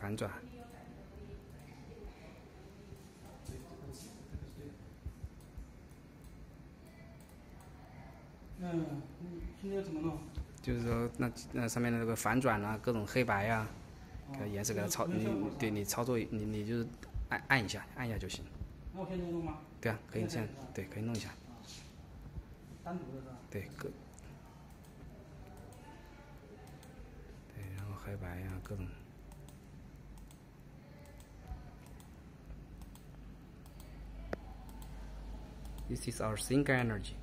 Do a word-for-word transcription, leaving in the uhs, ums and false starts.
反转。 嗯，现在怎么弄？ 就是说，那那上面的这个反转啊，各种黑白呀、啊，给颜色给它操，你对你操作，你你就是按按一下，按一下就行。 那我现在弄吗？ 对啊，可以这样，对，可以弄一下。 单独的是吧？ 对，各。对，然后黑白呀、啊，各种。This is our single energy.